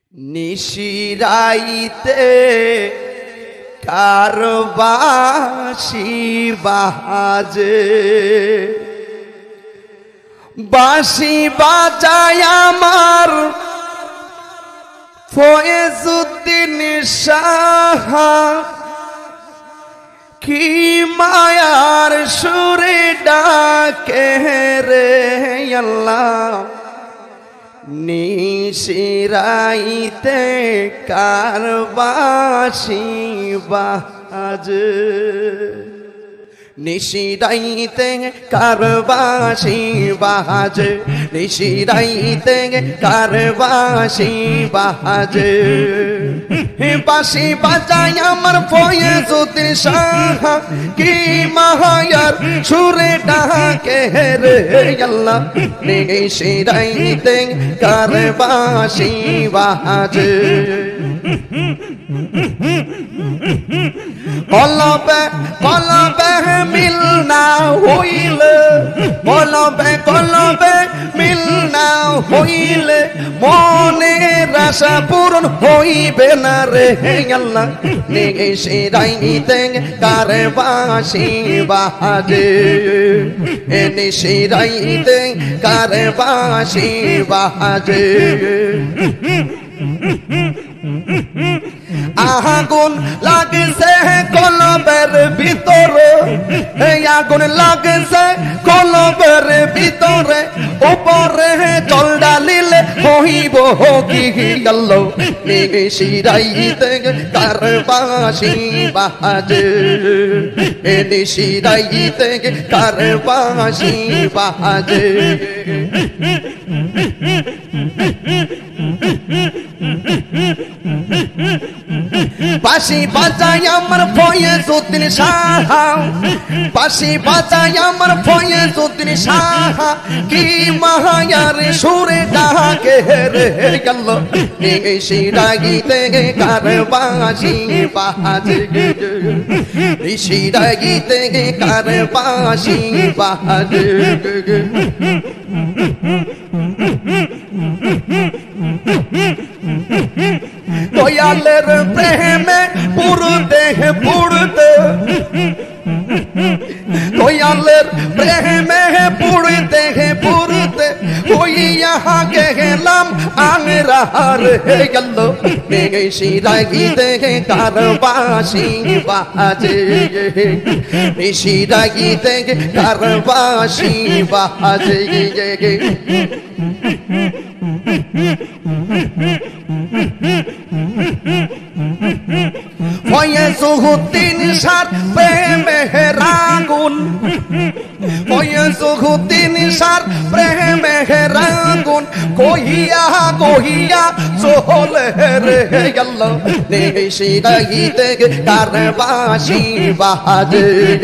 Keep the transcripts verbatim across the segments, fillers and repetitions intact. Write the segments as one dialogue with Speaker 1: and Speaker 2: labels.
Speaker 1: নিশিরাইতে কারবাসি বাজে বাঁশি বাজায় আমার ফয়েজউদ্দিন সাহা কি মায়ার সুরে ডাকে রে আল্লাহ নিশিরাইতে কারবাসি বাজে নিশিরাইতে কারবাসি বাজে নিশিরাইতে কারবাসি বাজে বাঁশি বাজায় আমার ফয়েজউদ্দিন সাহা কি মায়ার সুরে ডাকে রে আল্লাহ নিশিরাইতে কারবাসি বাজে কলবে কলবে মিল না হইলে কলবে কলবে মিল না হইলে মনের আশা পূরণ হইবে না রে আল্লাহ নিশিরাইতে কারবাসি বাজে নিশিরাইতে কারবাসি বাজে আগুন লাগছে কলবের ভিতরে আগুন লাগছে কলবের ভিতরে উপরে জল ডালিলে হইব কি গেল নিশিরাইতে কারবাসি বাজে নিশিরাইতে কারবাসি বাজে বাঁশি বাজায় আমার ফয়েজউদ্দিন সাহা বাঁশি বাজায় আমার ফয়েজউদ্দিন সাহা কি মায়ার সুরে ডাকে রে গেল নিশিরাইতে কারবাসি বাজে নিশিরাইতে কারবাসি বাজে দয়ালের প্রেমে পুরতে পুরতে দয়ালের প্রেমে পুরতে পুরতে হইয়া গেলাম আংরা রে গেল নিশিরাইতে কারবাসি বাজে নিশিরাইতে কারবাসি বাজে ফয়েজউদ্দিন সার প্রেমের আগুন ফয়েজউদ্দিন সার প্রেমের আগুন কহিয়া কহিয়া চলে রে গেল নিশিরাইতে কারবাসি বাজে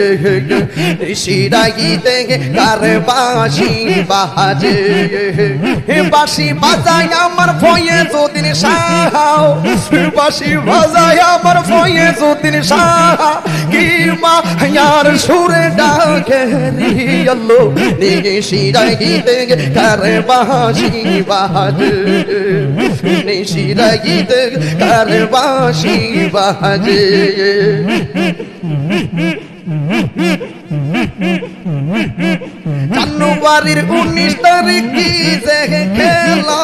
Speaker 1: নিশিরাইতে কারবাসি বাজে বাঁশি বাজায় আমার ফয়েজউদ্দিন সাহা বাঁশি বাজায় আমার ফয়েজউদ্দিন সাহা কি মায়ার সুরে ডাকে রে আল্লাহ নিশিরাইতে কারবাসি বাজে নিশিরাইতে কারবাসি বাজে জানুয়ারির উনিশ তারিখ কি যে খেলো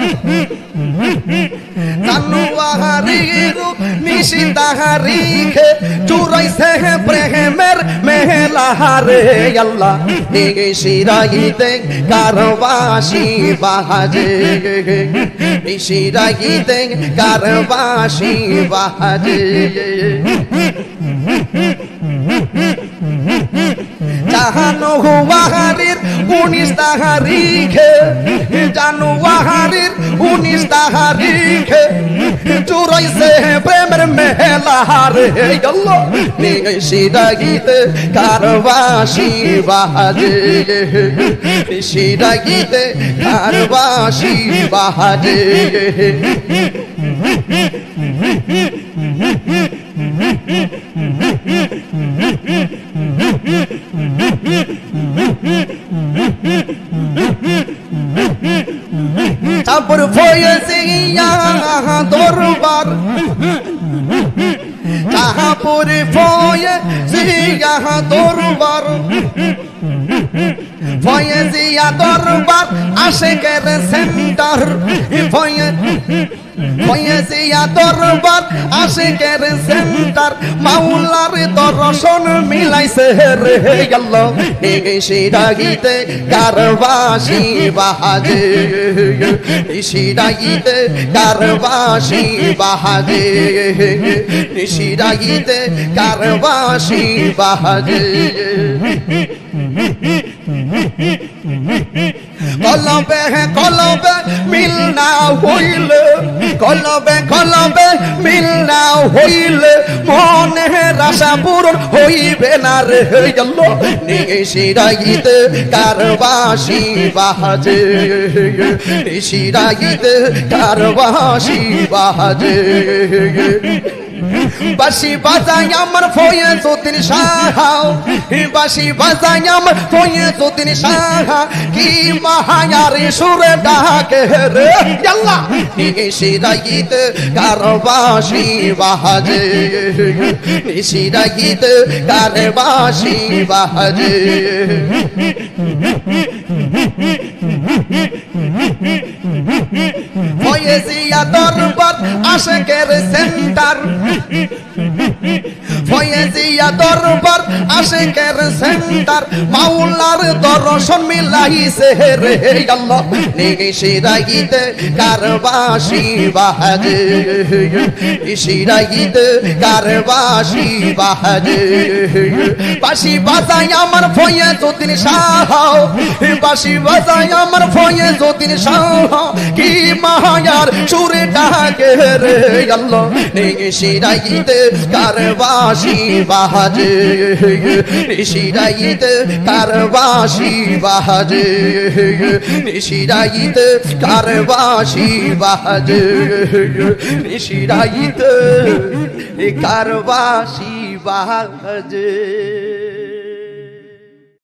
Speaker 1: জানুয়ারির উনিশ তারিখে চুরাইছে প্রেমের মেলা রে আল্লাহ নিশিরাইতে কারবাসি বাজে নিশিরাইতে কারবাসি বাজে জানুয়ারির উনিশ তারিখে জানুয়ারির উনিশ তারিখে চুরাইছে প্রেমের মেলা রে আল্লাহ নিশিরাইতে কারবাসি বাজে নিশিরাইতে কারবাসি বাজে তারপর ফয়েজিয়া দরবার কাহাপুরে ফয়ে জিয়া দরবার ফয়ে জিয়া দরবার আশেকের সেন্টার ফয়ে ফয়ে জিয়া দরবার আশেকের সেন্টার মাওলার দর্শন মিলাইছে রে আল্লাহ নিশিরাগিতে কারবাসি বাহাজে নিশিরাগিতে কারবাসি বাহাজে নিশিরাগিতে কারবাসি বাহাজে কলবে কলবে মিল না হইলে কলবে কলবে মিল না হইলে মনে আশা পূরণ হইবে না রে আল্লাহ নিশিরাগিতে কারবাসি বাহাজে নিশিরাগিতে কারবাসি বাহাজে বাসি বাজাই আমার ফয়েজউদ্দিন শাহ বাসি বাজাই আমার ফয়েজউদ্দিন শাহ কি মায়ারি সুরে ডাকে রে আল্লাহ নিশিরাগিতে কারবাসি বাহাজে নিশিরাগিতে কারবাসি বাহাজে ফয়েজিয়া দরবার আশেকের সেন্টার ফয়েজিয়া দরবার আশেকের সেন্টার মাওলার দর্শন মিলাইছে রে আল্লাহ নিশিরাগিতে কারবাসি বাহাজে নিশিরাগিতে কারবাসি বাহাজে বাসি বাজাই আমার ফয়েজউদ্দিন শাহ বাসি বাজাই আমার ফয়েজউদ্দিন শাহ কি মায়ার সুরে ডাকে রে আল্লাহ নিশিরাগিতে কারবাসি বাহাজে নিশিরাগিতে কারবাসি বাহাজে নিশিরাগিতে কারবাসি বাহাজে নিশিরাগিতে কারবাসি বাহাজে।